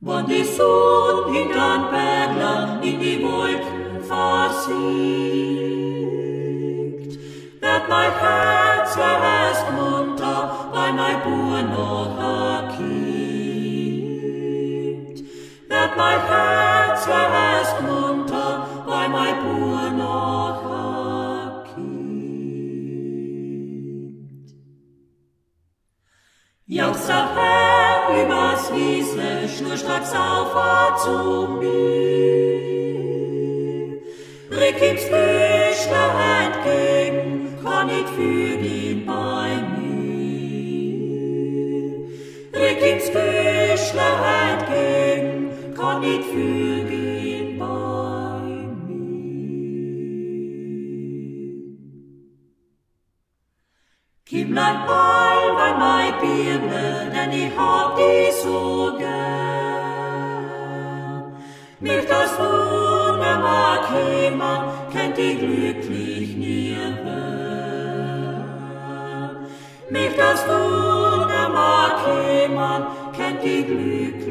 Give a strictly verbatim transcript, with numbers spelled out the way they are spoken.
Wann die Sonne hintern Bergland in die Wolken versiegt, wird mein Herz erst munter, weil mein Bub noch erkickt. Wird mein Herz erst munter, weil mein Bub noch erkickt. Jauchzt der Herr übers Wiesle, schnurstracks auf zu mir. Rick ihm's Fischler entgegen, kann nicht für ihn bei mir. Rick ihm's Fischler entgegen, kann nicht für ihn bei mir. Kimmlein all bei mei Birne, denn ich hab die so gern. Mich das wunderbar jemand, kennt die glücklich nie werden. Mich das wunderbar jemand, kennt die glücklich